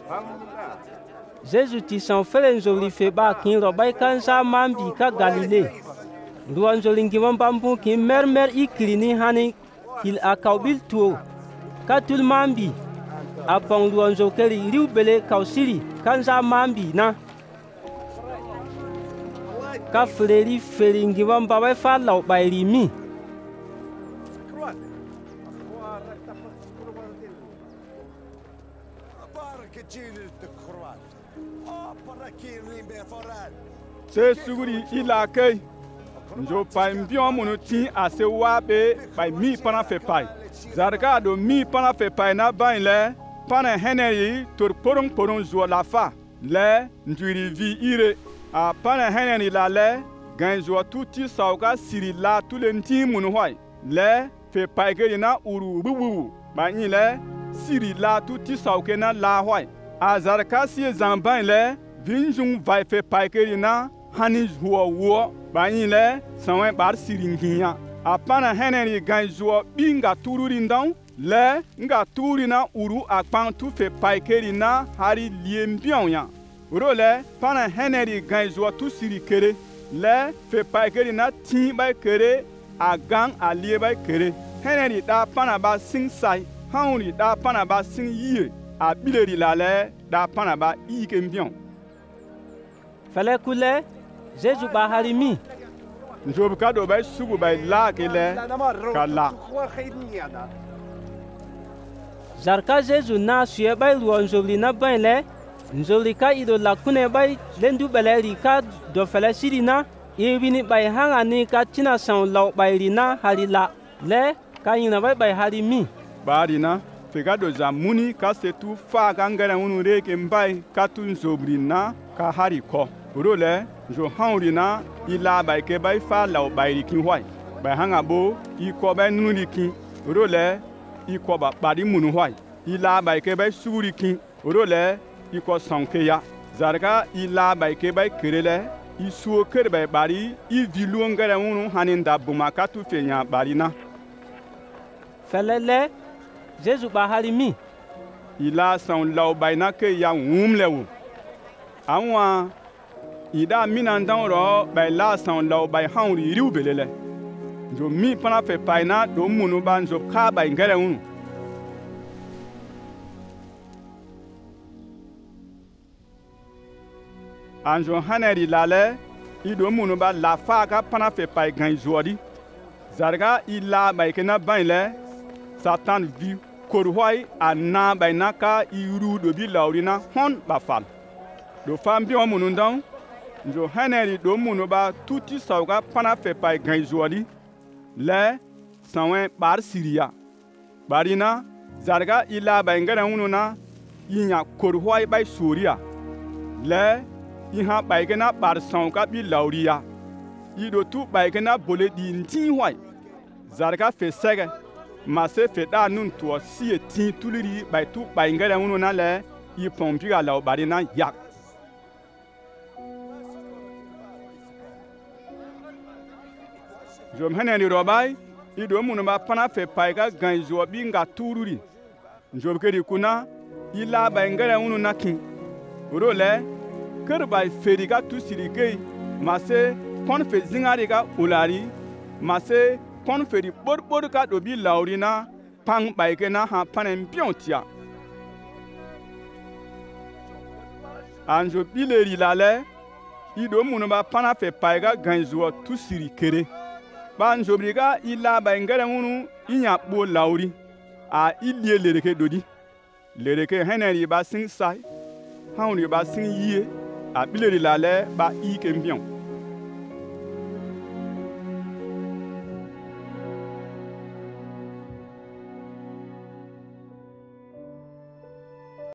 Jésus ti san felen zoli fe ba kin ro bai kan sa mambi ka Galile. Ruwan zoli ngimon bambu kin mermer ikrini hani hil akaubil tuo. Ka tul mambi. Apong ruwan zokeri riu bele kausiri kan sa mambi na. Ka fleri feri ngimon babai fa lau bai rimi. Se suguri ilakei njo pai mbion munu tin ase wabe bai mi pana fe pai zarga do mi pana fe pai na bain le pana heneri tor porong zo la fa le nduri vi ire a pana heneri la le gan zo tuti sauga siri la tulenti munu hoi le fe pai ke na uru bubu ba ni le siri la tuti sauke na la hoi a zarka si zamban le vinjung vai fe pai ke na hani huo ba yin le sanwe bar siringinya apana heneri ganzo binga tururi ndon le nga turi na uru akpan tu fe paikeri na hari liembion ya ro le pana heneri ganzo tu sirikere le fe paikeri na tin ba kere agang alie ba kere heneri da pana ba sing sai hauni da pana ba sing yie abileri la le da pana ba ikembion fale kule Jésus ba harimi. Njob kado bay sugu bay la kele kala. Zarka Jésus na suye bay ruwan zobli na bain le. Nzobli ka ido la kune bay lendu beleri ka do fele sirina. Ibini bay hanga ni ka tina san law bay rina harila. Le ka yina bay harimi. Barina fega do zamuni ka setu fa gangara unu reke mbay ka tu nzobli na ka hari ko. Urole jo hauri na ila bai ke bai fa law bai kin hwai bai hanga bo I ko bai nuni kin urole I ko ba bari munu hwai ila bai ke bai suri kin urole I ko sanke ya zarga ila bai ke bai kerele I suo ker bai bari I vilu ngara unu haninda buma ka tu fenya bari na felele Jésus ba harimi ila san law bai na ke ya wumlewo anwa ida minandan ro bai la san law bai hauri riu belele jo mi pana fe paina do munu ban jo ka bai ngere unu anjo haneri lale I do munu ba la fa ka pana fe pai gan jodi zarga ila bai kena ban le satan vi korwai anna bai naka iru do bi laurina hon ba fal do fam bi munu ndan njo haneri do munu ba tuti sauga pana fe pai gan jodi le sanwe bar siria barina zarga ila bai ngara unu na yinya korwai bai soria le iha bai gena bar sauga bi lauria ido tu bai gena bole di ntin hwai zarga fe sege mase fe da nun to si tin tuliri bai tu bai ngara unu na le I pompi ga law barina yak jom haneni robai ido munu ba pana fe paiga ganjo bi nga tururi njob kedi kuna ila ba ngara unu nakin role kerba feriga tu sirike mase kon fe zingari ga ulari mase kon feri borbor ka do bi laurina pang baike na ha panen piontia anjo bileri lale ido munu ba pana fe paiga ganjo tu sirikere ban jobriga ila ba ngara unu inya bo lauri a ilie lereke dodi lereke heneri ba sing sai hauni ba sing yie a bileri lale ba I kembion